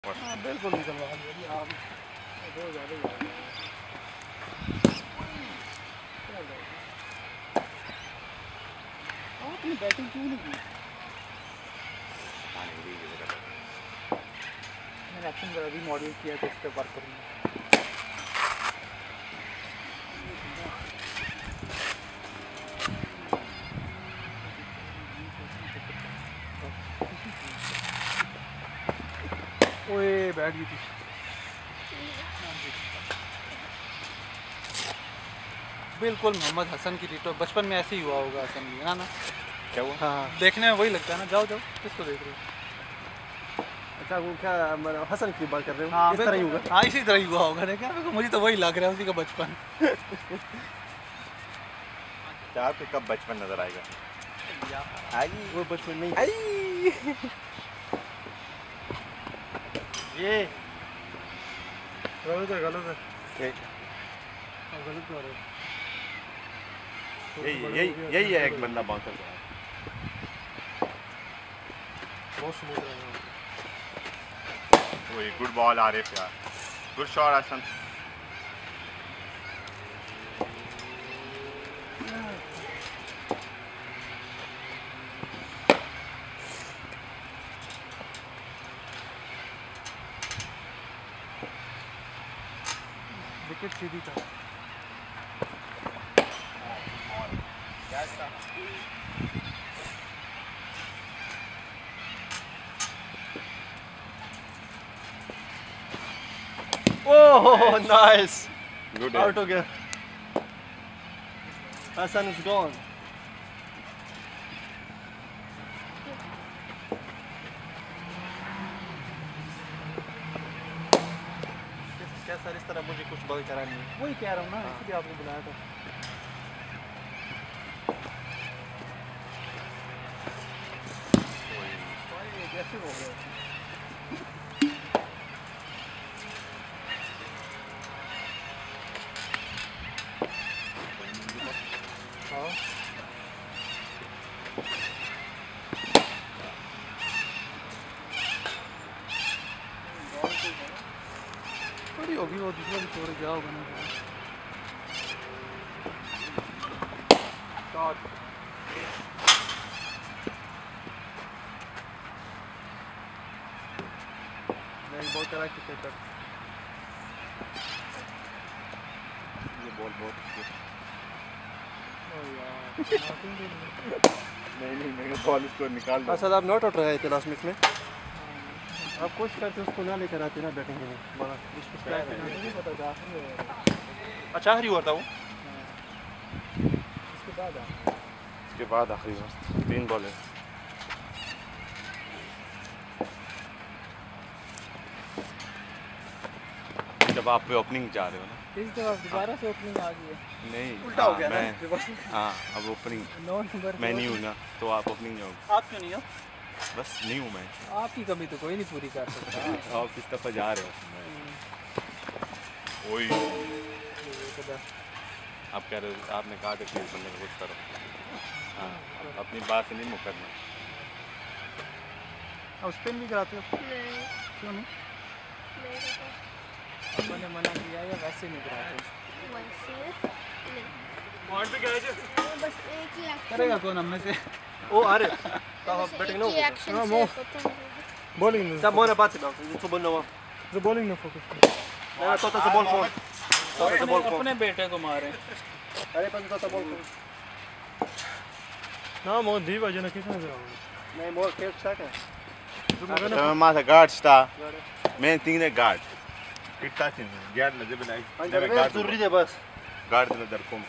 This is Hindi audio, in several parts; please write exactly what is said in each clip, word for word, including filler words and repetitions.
हाँ बिल्कुल निकलवा दिया आप बहुत ज़्यादा ही आपने बैटिंग क्यों नहीं की? मैंने एक्शन का अभी मॉडल किया तो इस पर वर्क करूँगा। ओए बैठ गई थी। बिल्कुल मोहम्मद हसन की डिटो। बचपन में ऐसे ही हुआ होगा हसन की, है ना? क्या हुआ? हाँ देखने में वही लगता है ना। जाओ जाओ, किसको देख रहे हो? अच्छा वो क्या हसन की बात कर रहे हो? हाँ इस तरह ही होगा। हाँ इसी तरह ही हुआ होगा। देखा मुझे तो वही लग रहा है, उसी का बचपन। क्या आपको कब बचपन नजर आएगा? आई वो बचपन नहीं। आई ये गलत है गलत है गलत हो रहा है। यही यही यही है एक बंदा बाउंसर का। बहुत स्मूथ है। वही गुड बॉल आरिफ यार, गुड शॉट हसन। विकेट सीधी था। Oh, nice. Good Out again. Hassan is gone. क्या सर इस तरह मुझे कुछ बॉल करानी है? वही कह रहा हूँ ना, इसलिए आपने बुलाया था। कैसे हो गया? हाँ थोड़ी होगी वो, दूसरा भी छोड़ गया होगा ना। शॉट नहीं बॉल करा के कर। ये बॉल बहुत नहीं नहीं मैंने बॉल उसको निकाल दिया। असद आप नॉट आउट रहे थे लास्ट मैच में। आप कुछ करते उसको ना लेकर आते ना बैटिंग के लिए। बड़ा नहीं पता था। अच्छा आखिरी हुआ था वो। इसके बाद इसके बाद आखिरी ओवर तीन बॉल है। जब आप पे ओपनिंग जा रहे हो ना, इस दफा दोबारा से ओपनिंग आ गई है। नहीं उल्टा हो गया ना। मैं हाँ अब ओपनिंग नौ नंबर मैं नहीं हूँ ना, तो आप ओपनिंग जाओगे। आप क्यों नहीं हो? बस नहीं हूँ मैं। आपकी कमी तो कोई नहीं पूरी कर सकता। आप किस दफा जा रहे हो? ओए आप कह रहे हो, आपने कहा था कि बंदे को कुछ करो। हाँ अपनी बात से नहीं मुकरना। अब स्पिन भी कराते हो? नहीं क्यों नहीं? नहीं मैंने मना किया या वैसे नहीं कराते? वैसे नहीं पॉइंट पे क्या है? बस एक ही एक्शन करेगा कौन हम में से? ओ अरे तो बैटिंग ना एक ही एक्शन हाँ, से वो- पता नहीं बॉलिंग सब मोने बात से बात तो बोलना हुआ जो बॉलिंग में फोकस मैं तो से बॉल कौन तो से बॉल कौन अपने बेटे को मारे। अरे पर तो से बॉल कौन ना मो दी वजह ना किसने जाओ नहीं बॉल खेल स्टार्ट है Sama masa guard sta. Main thing ne guard. Kitta chin. Guard na jebe nai. अंदर में जरूरी है बस Guard na dar kom.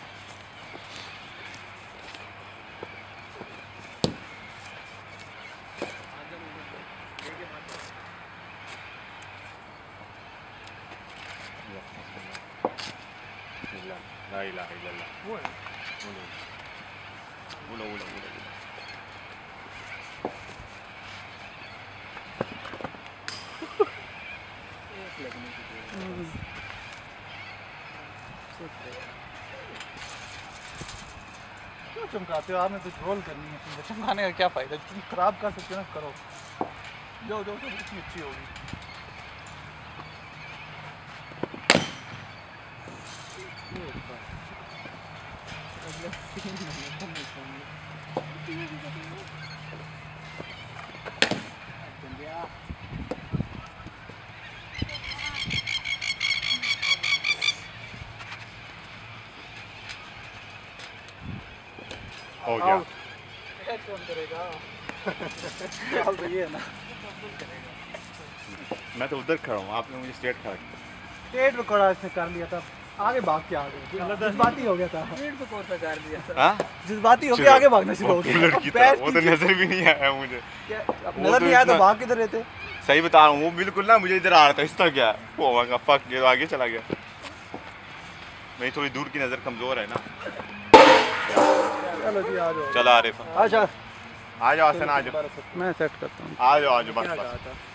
La ilaha illallah. वो है। Ula ula ula. क्यों चमकाते हो? आपने तो रोल करनी है, तुम चमकाने का क्या फायदा? तुम खराब कर सकते हो ना, करो। जाओ जाओ, इतनी अच्छी होगी। हो गया। हेड कौन करेगा? हाल तो ये है ना। मैं तो उधर खड़ा हूँ, आपने मुझे स्ट्रेट खड़ा किया। स्टेट पे खड़ा इसने कर लिया था, आगे भाग के आ गए, जज्बाती हो गया था। स्पीड पे कौन सा कर दिया सर? हाँ? जज्बाती हो चलो। गया, आगे भागना शुरू हो वो गया। बुलेट की तरह, वो तो नजर भी नहीं आया मुझे। क्या- अब वो नजर तो नहीं आया तो इतना- भाग किधर रहे थे? सही बता रहा हूँ, वो बिल्कुल ना मुझे इधर आ रहा था, इस तरह क्या वो वहाँ का फक, ये तो आगे चला गया। मेरी थोड़ी दूर की नज़र कमज़ोर है ना। चलो जी आ जाओ। चला आरिफ, अच्छा आ जाओ हसन, आ जाओ, मैं सेट करता हूँ। आ जाओ, आ जाओ, बस क्या बस। कहा था?